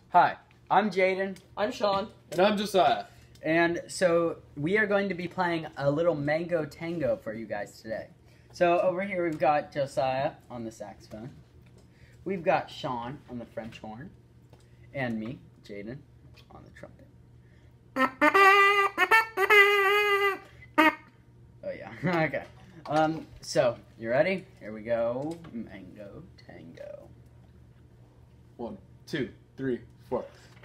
Hi, I'm Jayden. I'm Sean. And I'm Josiah. And so we are going to be playing a little mango tango for you guys today. So over here we've got Josiah on the saxophone. We've got Sean on the French horn. And me, Jayden, on the trumpet. Oh yeah, okay. So, you ready? Here we go. Mango tango. 1, 2, 3, 4.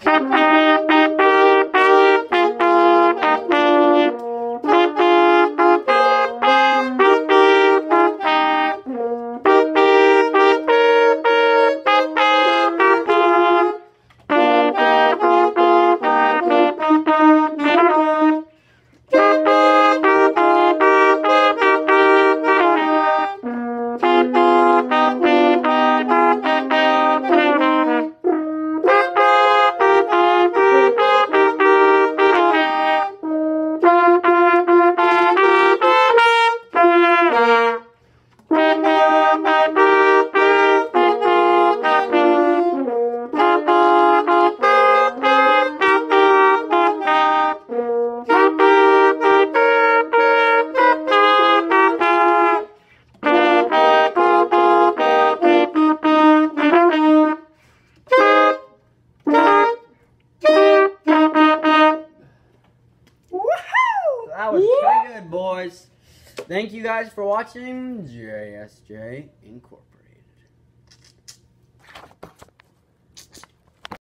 That was pretty good, boys. Thank you guys for watching JSJ Incorporated.